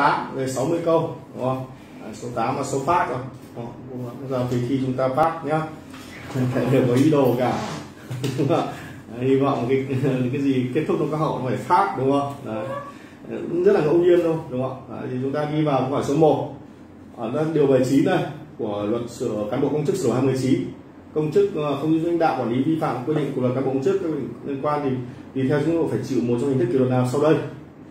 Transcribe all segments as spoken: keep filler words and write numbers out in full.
tám về sáu mươi câu, đúng không? Số tám là số phát rồi. Bây giờ thì khi chúng ta phát nhá, phải đều có ý đồ cả. Hy vọng cái cái gì kết thúc trong các hậu nó phải phát, đúng không? Đấy. Rất là ngẫu nhiên thôi, đúng không? Đấy, thì chúng ta đi vào câu hỏi số một ở điều bảy mươi chín này của luật sửa cán bộ công chức sửa đổi hai mươi chín. Công chức không lãnh đạo quản lý vi phạm quy định của luật cán bộ công chức liên quan thì tùy theo chức vụ phải chịu một trong hình thức kỷ luật nào sau đây.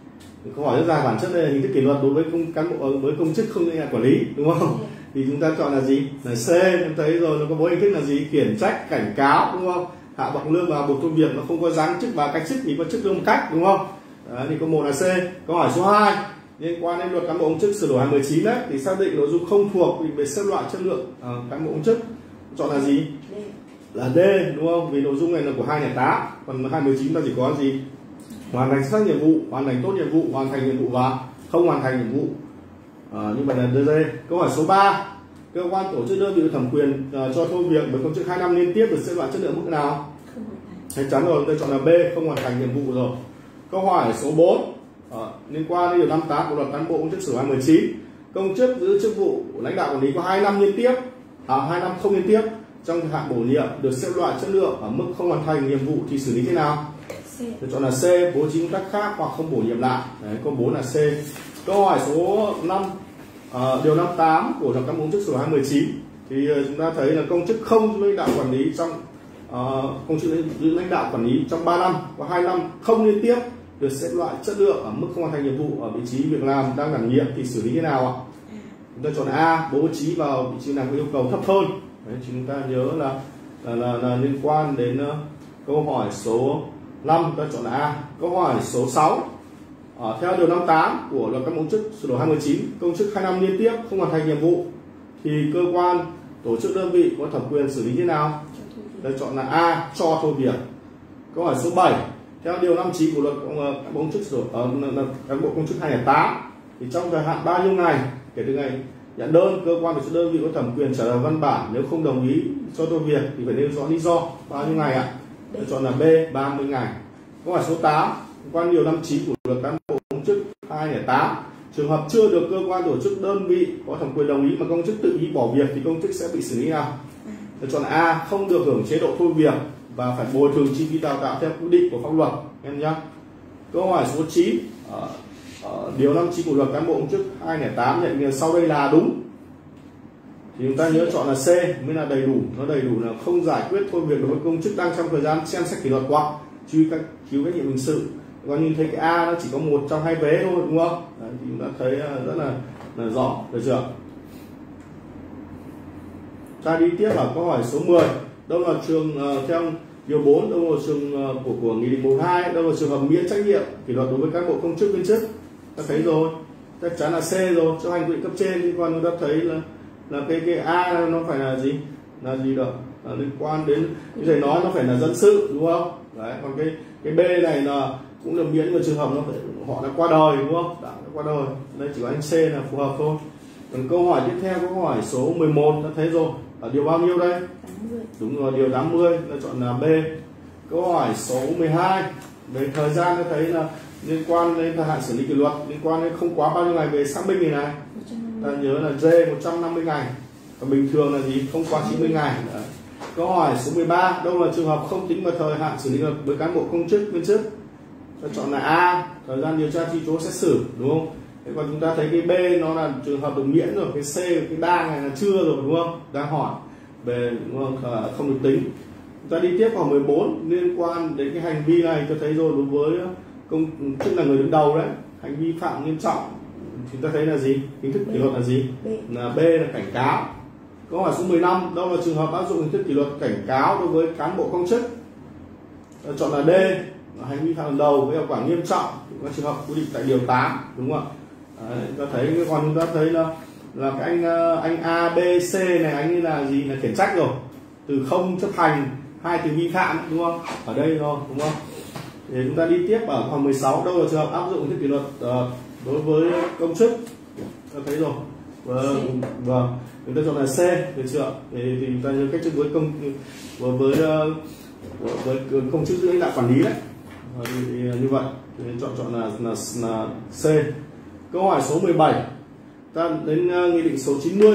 Câu hỏi rất dài, bản chất đây là hình thức kỷ luật đối với công cán bộ với công chức không lãnh đạo quản lý, đúng không? Thì chúng ta chọn là gì? Là C. Em thấy rồi, nó có bốn hình thức là gì? Khiển trách, cảnh cáo, đúng không? Hạ bậc lương và buộc thôi việc, nó không có giáng chức và cách chức thì có chức lương cách, đúng không? Đấy, thì câu một là C. Câu hỏi số hai liên quan đến luật cán bộ công chức sửa đổi hai mươi chín đấy, thì xác định nội dung không thuộc quy định về xếp loại chất lượng uh, cán bộ công chức, chọn là gì? D. Là D, đúng không? Vì nội dung này là của hai không không tám, còn hai mươi chín ta chỉ có gì? Hoàn thành xuất sắc nhiệm vụ, hoàn thành tốt nhiệm vụ, hoàn thành nhiệm vụ và không hoàn thành nhiệm vụ. À, như vậy là D. Câu hỏi số ba, cơ quan tổ chức đơn vị thẩm quyền uh, cho thôi việc với công chức hai năm liên tiếp được xếp loại chất lượng mức nào? Chắc chắn rồi, tôi chọn là B, không hoàn thành nhiệm vụ rồi. Câu hỏi số bốn à, liên quan đến điều năm mươi tám của luật cán bộ công chức sửa đổi hai mươi chín. Công chức giữ chức vụ lãnh đạo quản lý có hai năm liên tiếp, à hai năm không liên tiếp trong thời hạn bổ nhiệm được xếp loại chất lượng ở mức không hoàn thành nhiệm vụ thì xử lý thế nào? Tôi chọn là C, bố trí công tác khác hoặc không bổ nhiệm lại. Đấy, câu bốn là C. Câu hỏi số năm à, điều năm mươi tám của luật cán bộ công chức sửa đổi hai mươi chín thì chúng ta thấy là công chức không giữ lãnh đạo quản lý trong uh, công chức giữ lãnh đạo quản lý trong ba năm có hai năm không liên tiếp được xếp loại chất lượng ở mức không hoàn thành nhiệm vụ ở vị trí việc làm đang đảm nhiệm thì xử lý thế nào ạ? Chúng ta chọn A, bố trí vào vị trí làm có yêu cầu thấp hơn. Đấy, chúng ta nhớ là là, là, là liên quan đến uh, câu hỏi số năm, chúng ta chọn là A. Câu hỏi số sáu uh, theo điều năm mươi tám của luật cán bộ công chức sửa đổi hai mươi chín, công chức hai năm liên tiếp không hoàn thành nhiệm vụ thì cơ quan tổ chức đơn vị có thẩm quyền xử lý thế nào? Chúng ta chọn là A, cho thôi việc. Câu hỏi số bảy theo điều năm mươi chín của luật cán bộ công chức sửa đổi uh, cán bộ công chức hai không không tám thì trong thời hạn bao nhiêu ngày kể từ ngày nhận đơn, cơ quan tổ chức đơn vị có thẩm quyền trả lời văn bản nếu không đồng ý cho thôi việc thì phải nêu rõ lý do bao nhiêu ngày ạ? Tôi chọn là B, ba mươi ngày. Câu hỏi số tám quan điều năm mươi chín của luật cán bộ công chức hai không không tám, trường hợp chưa được cơ quan tổ chức đơn vị có thẩm quyền đồng ý mà công chức tự ý bỏ việc thì công chức sẽ bị xử lý nào? Tôi chọn là A, không được hưởng chế độ thôi việc và phải bồi thường chi phí đào tạo theo quy định của pháp luật em nhé. Câu hỏi số chín ở, ở điều năm mươi chín của luật cán bộ công chức hai không không tám nhận sau đây là đúng thì chúng ta nhớ chọn là C mới là đầy đủ. Nó đầy đủ là không giải quyết thôi việc đối với công chức đang trong thời gian xem xét kỷ luật hoặc truy các cứu trách nhiệm hình sự. Còn nhìn thấy cái A nó chỉ có một trong hai vế thôi, đúng không? Đấy, thì chúng ta thấy rất là, là rõ, được chưa? Ta đi tiếp vào câu hỏi số mười. Đâu là trường uh, theo điều bốn, đâu là trường uh, của của nghị định một hai, đâu là trường hợp miễn trách nhiệm kỷ luật đối với cán bộ công chức viên chức? Ta thấy rồi, chắc chắn là C rồi, cho hành quy định cấp trên. Thì còn chúng ta thấy là là cái cái A nó phải là gì? Là gì được? Là liên quan đến cái thầy nói nó phải là dân sự, đúng không? Đấy, còn cái cái B này là cũng được miễn vào trường hợp nó phải họ đã qua đời, đúng không? Đã, đã qua đời. Đây chỉ có anh C là phù hợp thôi. Còn câu hỏi tiếp theo, câu hỏi số mười một đã thấy rồi. Ở điều bao nhiêu đây? tám mươi. Đúng rồi, điều tám mươi, ta chọn là B. Câu hỏi số mười hai về thời gian ta thấy là liên quan đến thời hạn xử lý kỷ luật, liên quan đến không quá bao nhiêu ngày về xác minh này này. Ta nhớ là D một trăm năm mươi ngày. Và bình thường là gì? Không quá chín mươi ngày. Đấy. Câu hỏi số mười ba, đâu là trường hợp không tính vào thời hạn xử lý kỷ luật với cán bộ công chức viên chức? Ta chọn là A, thời gian điều tra truy tố xét xử, đúng không? Thế còn chúng ta thấy cái B nó là trường hợp được miễn rồi, cái C, cái đa này là chưa rồi, đúng không? Đang hỏi về, đúng không? À, không được tính. Chúng ta đi tiếp vào mười bốn liên quan đến cái hành vi này, cho thấy rồi đối với công chức là người đứng đầu đấy, hành vi phạm nghiêm trọng, chúng ta thấy là gì? Hình thức kỷ luật là gì? B. Là B là cảnh cáo. Câu hỏi số mười lăm, đâu là trường hợp áp dụng hình thức kỷ luật cảnh cáo đối với cán bộ công chức? Ta chọn là D, là hành vi phạm lần đầu với hậu quả nghiêm trọng, có trường hợp quy định tại điều tám, đúng không ạ? Đấy, ta thấy còn chúng ta thấy là là cái anh anh A, B, C này anh như là gì, là khiển trách rồi, từ không chấp hành, hai từ vi phạm, đúng không? Ở đây rồi, đúng không? Thì chúng ta đi tiếp ở khoảng mười sáu, đâu là trường hợp áp dụng hình thức kỷ luật uh, đối với công chức? Ta thấy rồi. Vâng, vâng. Chúng ta chọn là C, được chưa? Thì, thì chúng ta nhớ cách chức với công với với, uh, với công chức lãnh đạo quản lý đấy. Thì, thì, như vậy thì chọn chọn là, là là C. Câu hỏi số mười bảy, ta đến uh, nghị định số chín mươi.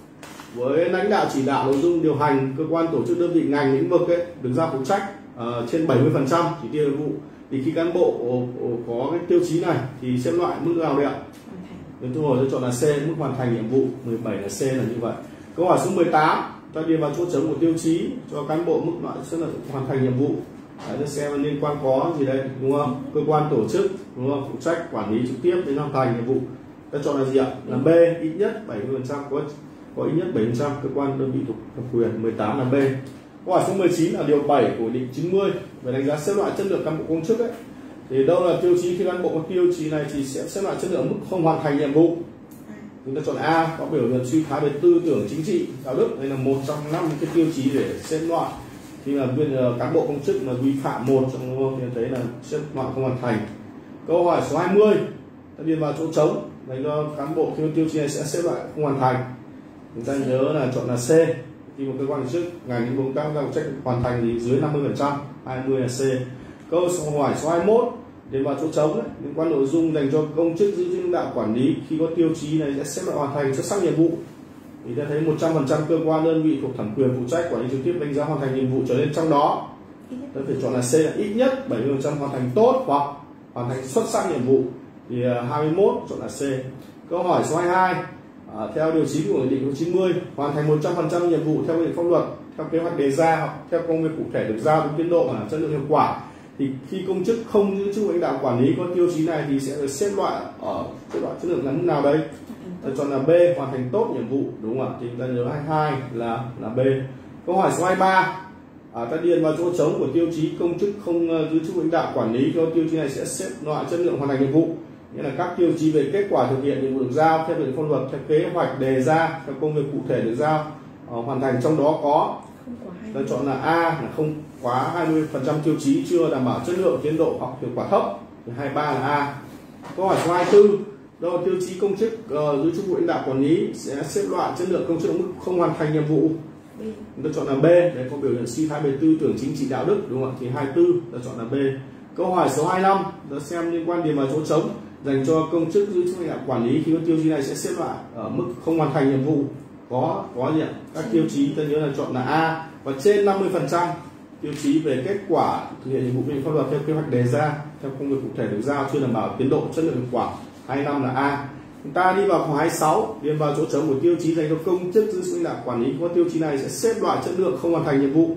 Với lãnh đạo chỉ đạo nội dung điều hành cơ quan tổ chức đơn vị ngành lĩnh vực ấy, được giao phụ trách uh, trên bảy mươi phần trăm chỉ tiêu nhiệm vụ, thì khi cán bộ có cái tiêu chí này thì xếp loại mức nào đấy ạ? Đến câu hỏi tôi chọn là C, mức hoàn thành nhiệm vụ. Mười bảy là C là như vậy. Câu hỏi số mười tám, ta điền vào chỗ trống của tiêu chí cho cán bộ mức loại sẽ là hoàn thành nhiệm vụ. Đấy, ta xem liên quan có gì đây, đúng không? Cơ quan tổ chức, đúng không? Phụ trách quản lý trực tiếp đến hoàn thành nhiệm vụ. Ta chọn là gì ạ? Là B, ít nhất bảy mươi phần trăm, có có ít nhất bảy mươi phần trăm cơ quan đơn vị thuộc thẩm quyền. Mười tám là B. Câu hỏi số mười chín là điều bảy của nghị định chín mươi về đánh giá xếp loại chất lượng cán bộ công chức ấy. Thì đâu là tiêu chí khi cán bộ có tiêu chí này thì sẽ xếp loại chất lượng mức không hoàn thành nhiệm vụ. Chúng ta chọn A, có biểu hiện suy thoái về tư tưởng chính trị, đạo đức. Đây là một trong năm cái tiêu chí để xếp loại. Khi mà viên cán bộ công chức mà vi phạm một trong đúng không? Thì thấy là xếp loại không hoàn thành. Câu hỏi số hai mươi, ta điền vào chỗ trống để cho cán bộ khi tiêu chí này sẽ xếp loại không hoàn thành. Chúng ta nhớ là chọn là C. Khi một cơ quan tổ chức ngành lĩnh vực các phụ trách hoàn thành thì dưới năm mươi phần trăm, hai mươi là C. Câu hỏi số hai mươi mốt, điền vào chỗ trống đấy, liên quan nội dung dành cho công chức giữ chức lãnh đạo quản lý khi có tiêu chí này sẽ xếp loại hoàn thành xuất sắc nhiệm vụ. Thì ta thấy một trăm phần trăm cơ quan đơn vị thuộc thẩm quyền phụ trách quản lý trực tiếp đánh giá hoàn thành nhiệm vụ trở lên, trong đó ta phải chọn là C là ít nhất bảy mươi phần trăm hoàn thành tốt hoặc hoàn thành xuất sắc nhiệm vụ. Thì hai mươi mốt chọn là C. Câu hỏi số hai mươi hai, à, theo điều chín của nghị định số chín mươi, hoàn thành một trăm phần trăm nhiệm vụ theo quy định pháp luật, theo kế hoạch đề ra hoặc theo công việc cụ thể được giao đúng tiến độ và chất lượng hiệu quả. Thì khi công chức không giữ chức lãnh đạo quản lý có tiêu chí này thì sẽ được xếp loại ở xếp loại chất lượng là mức nào đấy? Ta chọn là B, hoàn thành tốt nhiệm vụ, đúng không ạ? Thì ta nhớ hai mươi hai là là B. Câu hỏi số hai mươi ba, à, ta điền vào chỗ trống của tiêu chí công chức không uh, giữ chức lãnh đạo quản lý có tiêu chí này sẽ xếp loại chất lượng hoàn thành nhiệm vụ. Nghĩa là các tiêu chí về kết quả thực hiện nhiệm vụ được giao theo quy định pháp luật, theo kế hoạch đề ra, theo công việc cụ thể được giao uh, hoàn thành, trong đó có ta chọn là A là không quá hai mươi phần trăm tiêu chí chưa đảm bảo chất lượng, tiến độ hoặc hiệu quả thấp. Thì hai mươi ba là A. Câu hỏi số hai mươi tư, đâu tiêu chí công chức uh, giữ chức vụ lãnh đạo quản lý sẽ xếp loại chất lượng công chức ở mức không hoàn thành nhiệm vụ. Chúng ta chọn là B, để có biểu hiện suy thoái về tư tưởng chính trị đạo đức, đúng không ạ? Thì hai mươi tư ta chọn là B. Câu hỏi số hai mươi lăm, ta xem liên quan điền vào chỗ trống dành cho công chức giữ chức lãnh đạo quản lý khi có tiêu chí này sẽ xếp loại ở mức không hoàn thành nhiệm vụ. Có có gì ạ? Các tiêu chí ta nhớ là chọn là A, và trên năm mươi phần trăm tiêu chí về kết quả thực hiện nhiệm vụ quy định pháp luật theo kế hoạch đề ra, theo công việc cụ thể được giao chưa đảm bảo tiến độ, chất lượng hiệu quả. hai mươi lăm là A. Chúng ta đi vào câu hai mươi sáu, điền vào chỗ trống của tiêu chí dành cho công chức giữ chức lãnh đạo quản lý có tiêu chí này sẽ xếp loại chất lượng không hoàn thành nhiệm vụ.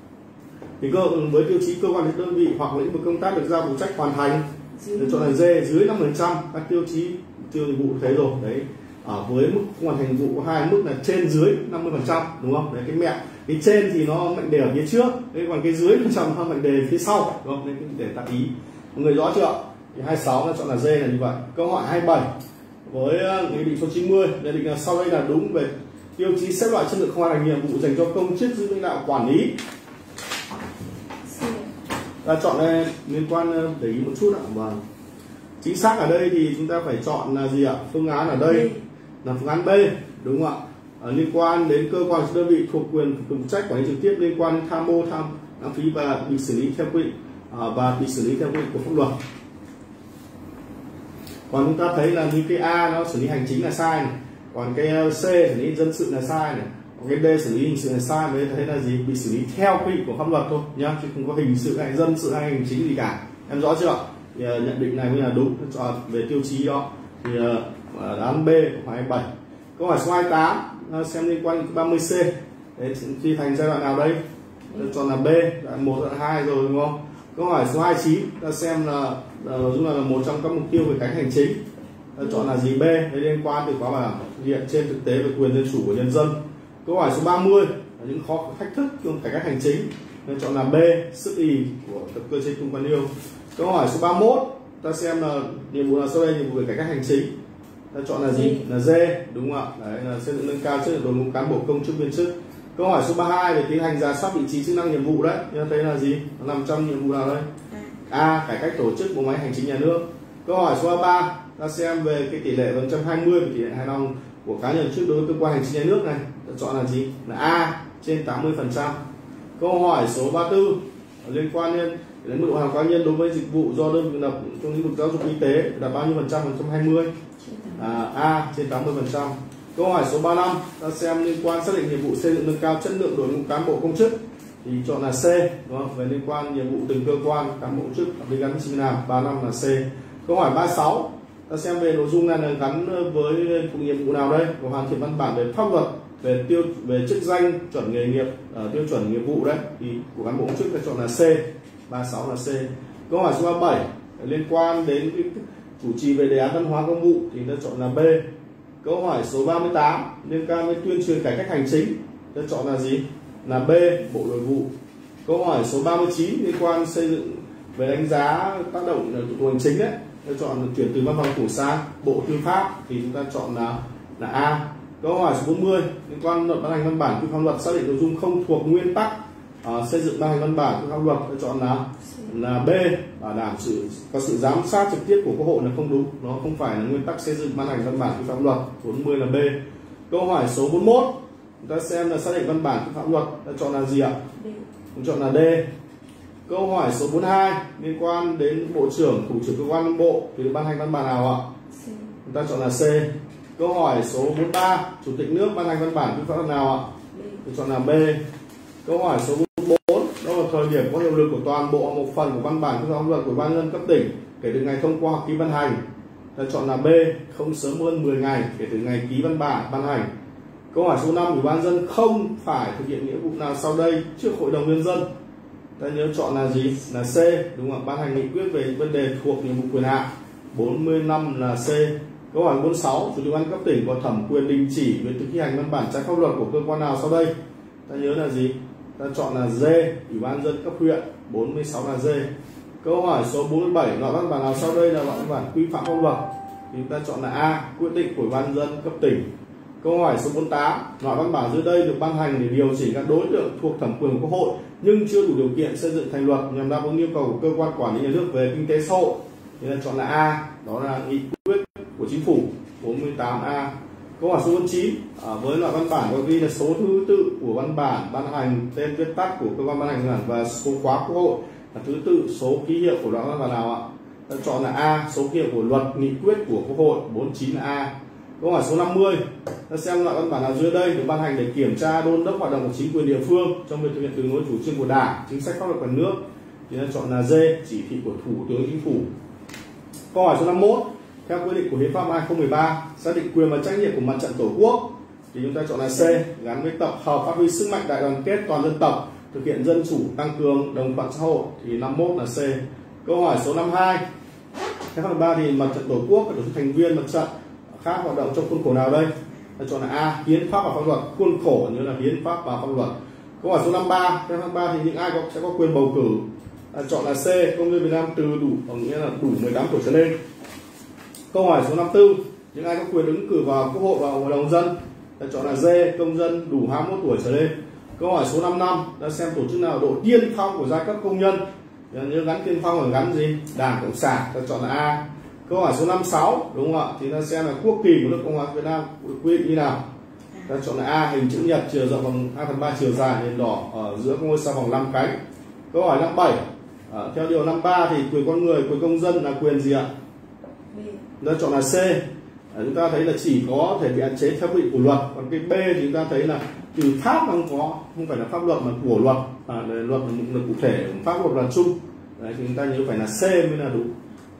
Thì cơ với tiêu chí cơ quan đơn vị hoặc lĩnh vực công tác được giao phụ trách hoàn thành, để chọn là D, dưới năm mươi phần trăm các tiêu chí tiêu nhiệm vụ thấy rồi đấy. Ở với mức không hoàn thành nhiệm vụ có hai mức là trên dưới năm mươi phần trăm, đúng không? Đấy, cái mẹ cái trên thì nó mệnh đề ở phía trước, đấy, còn cái dưới phần trăm nó mệnh đề phía sau, đúng không? Nên để tác ý mọi người rõ chưa? Thì hai mươi sáu nó chọn là D là như vậy. Câu hỏi hai mươi bảy, với nghị định số chín mươi nhận định là sau đây là đúng về tiêu chí xếp loại chất lượng không hoàn thành nhiệm vụ dành cho công chức giữ lãnh đạo quản lý. Ta chọn đây liên quan để ý một chút ạ. Và chính xác ở đây thì chúng ta phải chọn là gì ạ? Phương án ở đây là phương án B, đúng không ạ? À, liên quan đến cơ quan đơn vị thuộc quyền phụ trách quản lý trực tiếp liên quan đến tham mô tham lãng phí và bị xử lý theo quy định à, và bị xử lý theo quy định của pháp luật. Còn chúng ta thấy là như cái A nó xử lý hành chính là sai này, còn cái C xử lý dân sự là sai này, còn cái D xử lý hình sự là sai, mới thấy là gì? Bị xử lý theo quy định của pháp luật thôi nhá, chứ không có hình sự hay dân sự hay hành chính gì cả. Em rõ chưa? Thì, uh, nhận định này mới là đúng về tiêu chí đó. Thì uh, đáp án B của hai mươi bảy. Câu hỏi số hai mươi tám, uh, xem liên quan đến ba mươi C. Đấy, khi thành giai đoạn nào đây? Tôi chọn là B, đoạn một, đoạn hai rồi, đúng không? Câu hỏi số hai mươi chín, ta xem là nội dung là một trong các mục tiêu về cải cách hành chính. Ta chọn là gì? B, đấy, liên quan từ khóa bảo thực hiện trên thực tế về quyền dân chủ của nhân dân. Câu hỏi số ba mươi là những khó thách thức trong cải cách hành chính. Ta chọn là B, sức ì của tập cơ chế cung quan liêu. Câu hỏi số ba mươi mốt, ta xem là nhiệm vụ là sau đây nhiệm vụ về cải cách hành chính. Ta chọn là gì? Là D, đúng không ạ? Đấy là xây dựng nâng cao chất lượng đội ngũ cán bộ công chức viên chức. Câu hỏi số ba mươi hai về tiến hành rà soát vị trí chức năng nhiệm vụ đấy. Chúng ta thấy là gì? Nó nằm trong nhiệm vụ nào đây? A, cải cách tổ chức bộ máy hành chính nhà nước. Câu hỏi số ba mươi ba, ta xem về cái tỷ lệ một trăm hai mươi và tỷ lệ hài lòng của cá nhân trước đối với cơ quan hành chính nhà nước này. Ta chọn là gì? Là A, trên tám mươi phần trăm. Câu hỏi số ba mươi tư liên quan đến Đến mức độ hàm cá nhân đối với dịch vụ do đơn vị lập trong lĩnh vực giáo dục y tế là bao nhiêu phần trăm? một trăm hai mươi. À, A trên tám mươi phần trăm. Câu hỏi số ba mươi lăm, ta xem liên quan xác định nhiệm vụ xây dựng nâng cao chất lượng đội ngũ cán bộ công chức thì chọn là C, đúng không? Về liên quan nhiệm vụ từng cơ quan cán bộ công chức đi gắn với nào, ba mươi lăm là C. Câu hỏi ba mươi sáu, ta xem về nội dung này là gắn với cụm nhiệm vụ nào đây? Có hoàn thiện văn bản về pháp luật về tiêu về chức danh chuẩn nghề nghiệp, uh, tiêu chuẩn nghiệp vụ đấy thì của cán bộ công chức ta chọn là C, ba mươi sáu là C. Câu hỏi số ba mươi bảy liên quan đến cái chủ trì về đề án văn hóa công vụ thì ta chọn là B. Câu hỏi số ba mươi tám liên quan đến tuyên truyền cải cách hành chính, ta chọn là gì? Là B, Bộ Nội vụ. Câu hỏi số ba mươi chín liên quan xây dựng về đánh giá tác động thủ tục hành chính đấy, ta chọn là chuyển từ văn phòng phủ sang Bộ Tư pháp thì chúng ta chọn là là A. Câu hỏi số bốn mươi liên quan luật ban hành văn bản quy phạm luật xác định nội dung không thuộc nguyên tắc uh, xây dựng ban hành văn bản quy phạm luật, ta chọn là là B, bảo đảm sự có sự giám sát trực tiếp của Quốc hội là không đúng, nó không phải là nguyên tắc xây dựng ban hành văn bản quy phạm luật. bốn mươi là B. Câu hỏi số bốn mươi mốt chúng ta xem là xác định văn bản quy phạm luật, ta chọn là gì ạ? Chúng chọn là D. Câu hỏi số bốn mươi hai liên quan đến bộ trưởng, thủ trưởng cơ quan bộ thì được ban hành văn bản nào ạ? Chúng ta chọn là C. Câu hỏi số bốn mươi ba chủ tịch nước ban hành văn bản quy phạm luật nào ạ? Chúng chọn là B. Câu hỏi số bốn mươi bốn đó là thời điểm có hiệu lực của toàn bộ một phần của văn bản quy phạm luật của ban nhân dân cấp tỉnh kể từ ngày thông qua hoặc ký ban hành, ta chọn là B, không sớm hơn mười ngày kể từ ngày ký văn bản ban hành. Câu hỏi số năm, ủy ban dân không phải thực hiện nghĩa vụ nào sau đây trước hội đồng nhân dân, ta nhớ chọn là gì? Là C, đúng không ạ? Ban hành nghị quyết về vấn đề thuộc nhiệm vụ quyền hạn. bốn mươi lăm là C. Câu hỏi bốn mươi sáu, chủ tịch ban cấp tỉnh có thẩm quyền đình chỉ việc thực thi hành văn bản trái pháp luật của cơ quan nào sau đây, ta nhớ là gì? Ta chọn là D, ủy ban dân cấp huyện. bốn mươi sáu là D. Câu hỏi số bốn mươi bảy, loại văn bản nào sau đây là loại văn bản quy phạm pháp luật, thì chúng ta chọn là A, quyết định của ủy ban dân cấp tỉnh. Câu hỏi số bốn mươi tám, loại văn bản dưới đây được ban hành để điều chỉnh các đối tượng thuộc thẩm quyền của Quốc hội nhưng chưa đủ điều kiện xây dựng thành luật nhằm đáp ứng yêu cầu của cơ quan quản lý nhà nước về kinh tế xã hội, thì ta chọn là A, đó là nghị quyết của chính phủ. bốn mươi tám A. Câu hỏi số bốn mươi chín, à, với loại văn bản có ghi là số thứ tự của văn bản ban hành, tên viết tắt của cơ quan ban hành văn bản và số khóa Quốc hội là thứ tự số ký hiệu của loại văn bản nào ạ? Ta chọn là A, số ký hiệu của luật nghị quyết của Quốc hội. bốn mươi chín là A. Câu hỏi số năm mươi, ta xem loại văn bản nào dưới đây được ban hành để kiểm tra đôn đốc hoạt động của chính quyền địa phương trong việc thực hiện đường lối chủ trương của Đảng, chính sách pháp luật của nhà nước, thì ta chọn là D, chỉ thị của Thủ tướng Chính phủ. Câu hỏi số năm mươi mốt, theo quy định của Hiến pháp hai không một ba xác định quyền và trách nhiệm của mặt trận Tổ quốc thì chúng ta chọn là C, gắn với tập hợp phát huy sức mạnh đại đoàn kết toàn dân tộc, thực hiện dân chủ, tăng cường đồng thuận xã hội, thì năm mươi mốt là C. Câu hỏi số năm mươi hai, theo pháp ba thì mặt trận Tổ quốc và tổ chức thành viên mặt trận khác hoạt động trong khuôn khổ nào đây? Ta chọn là A, hiến pháp và pháp luật. Khuôn khổ như là hiến pháp và pháp luật. Câu hỏi số năm mươi ba, theo năm mươi ba thì những ai có sẽ có quyền bầu cử? Ta chọn là C, công dân Việt Nam từ đủ, có nghĩa là đủ mười tám tuổi trở lên. Câu hỏi số năm mươi tư, những ai có quyền ứng cử vào Quốc hội và Hội đồng dân? Ta chọn là D, công dân đủ hai mươi mốt tuổi trở lên. Câu hỏi số năm mươi lăm, ta xem tổ chức nào độ tiên phong của giai cấp công nhân. Nhớ gắn tiên phong là gắn gì? Đảng Cộng sản, ta chọn là A. Câu hỏi số năm mươi sáu, đúng không ạ? Thì ta xem là quốc kỳ của nước Cộng hòa Việt Nam được quy định như nào? Ta chọn là A, hình chữ nhật, chiều rộng bằng hai phần ba chiều dài, nền đỏ ở giữa ngôi sao vòng năm cánh. Câu hỏi năm mươi bảy, à, theo điều năm mươi ba thì quyền con người, quyền công dân là quyền gì ạ? Ta chọn là C. À, chúng ta thấy là chỉ có thể bị hạn chế theo quy định của luật, còn cái B thì chúng ta thấy là từ pháp không có, không phải là pháp luật mà của luật, à, luật là cụ thể, pháp luật là chung. Đấy, thì chúng ta nhớ phải là C mới là đúng.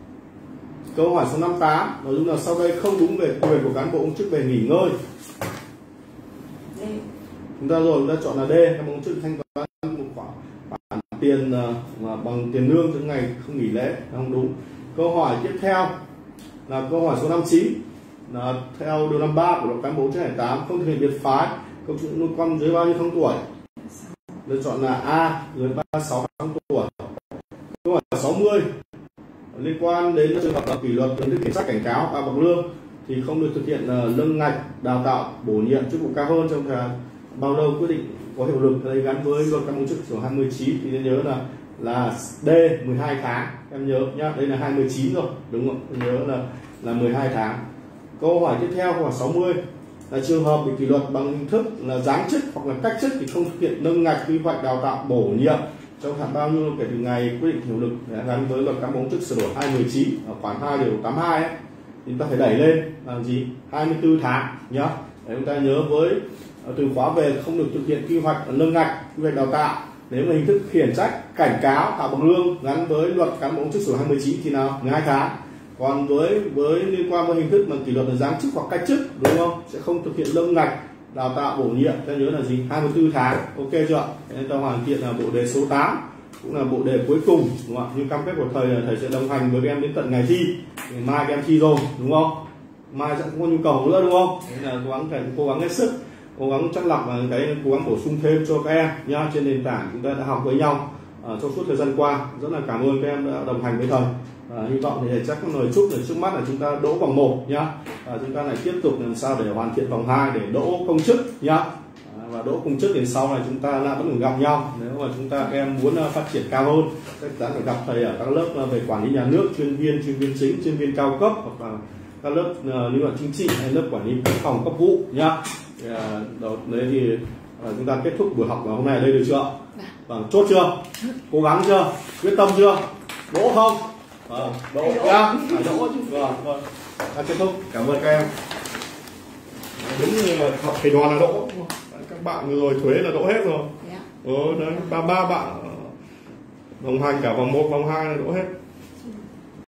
Câu hỏi số năm mươi tám, nội dung là sau đây không đúng về quyền của cán bộ công chức về nghỉ ngơi. D. Chúng ta rồi chúng ta chọn là D, cán bộ công chức thanh toán một khoản khoản tiền uh, bằng tiền lương những ngày không nghỉ lễ, không đúng. Câu hỏi tiếp theo là câu hỏi số năm mươi chín, là theo điều năm mươi ba của luật cán bộ công chức hai tám không thực hiện biệt phái công chức nuôi con dưới bao nhiêu tháng tuổi? Lựa chọn là A, dưới ba mươi sáu tháng tuổi. Câu hỏi sáu mươi, liên quan đến trường hợp kỷ luật hình thức kiểm soát cảnh cáo và bậc lương thì không được thực hiện uh, nâng ngạch đào tạo bổ nhiệm chức vụ cao hơn trong thời bao lâu quyết định có hiệu lực đây gắn với luật cán bộ công chức số hai mươi chín thì nên nhớ là là D, mười hai tháng, em nhớ nhá, đây là hai mươi chín rồi, đúng không? Em nhớ là là mười hai tháng. Câu hỏi tiếp theo câu hỏi sáu mươi là trường hợp bị kỷ luật bằng hình thức là giáng chức hoặc là cách chức thì không thực hiện nâng ngạch quy hoạch đào tạo bổ nhiệm trong hạn bao nhiêu kể từ ngày quyết định hiệu lực gắn với luật cán bộ công chức sửa đổi hai mươi chín ở khoản hai điều tám mươi hai ấy, thì chúng ta phải đẩy lên là gì hai mươi tư tháng nhá. Để chúng ta nhớ với từ khóa về không được thực hiện quy hoạch nâng ngạch, quy hoạch đào tạo. Nếu mà hình thức khiển trách, cảnh cáo, hạ bằng lương gắn với luật cán bộ công chức sửa đổi hai mươi chín thì nào mười hai tháng. Còn với với liên quan với hình thức mà kỷ luật là giáng chức hoặc cách chức, đúng không, sẽ không thực hiện nâng ngạch, đào tạo bổ nhiệm, ta nhớ là gì hai mươi tư tháng. Ok chưa? Nên ta hoàn thiện là bộ đề số tám, cũng là bộ đề cuối cùng, đúng không? Như cam kết của thầy là thầy sẽ đồng hành với các em đến tận ngày thi. Thì mai các em thi rồi, đúng không? Mai sẽ không có nhu cầu nữa, đúng không? Nên là cố gắng phải cố gắng hết sức, cố gắng chắc lọc và cái cố gắng bổ sung thêm cho các em nhá, trên nền tảng chúng ta đã học với nhau ở trong suốt thời gian qua. Rất là cảm ơn các em đã đồng hành với thầy. À, hy vọng thì chắc lời chúc là trước mắt là chúng ta đỗ vòng một nhá. À, chúng ta lại tiếp tục làm sao để hoàn thiện vòng hai để đỗ công chức nhá. À, và đỗ công chức thì sau này chúng ta lại vẫn còn gặp nhau. Nếu mà chúng ta các em muốn uh, phát triển cao hơn, chắc chắn phải gặp thầy ở các lớp uh, về quản lý nhà nước, chuyên viên, chuyên viên chính, chuyên viên cao cấp, hoặc là các lớp uh, lý luận chính trị hay lớp quản lý các phòng cấp vụ nhá. Thì, uh, đầu, đấy thì uh, chúng ta kết thúc buổi học hôm nay ở đây được chưa? Vâng, chốt chưa? Cố gắng chưa? Quyết tâm chưa? Đỗ không? Vâng, đỗ nhá, phải đỗ chứ. Vâng, vâng. Đã kết thúc. Cảm ơn các em. Đúng như học thầy đoàn là đỗ. Các bạn vừa rồi thuế là đỗ hết rồi. Ừ, đấy, ba ba bạn đồng hành cả vòng một, vòng hai là đỗ hết.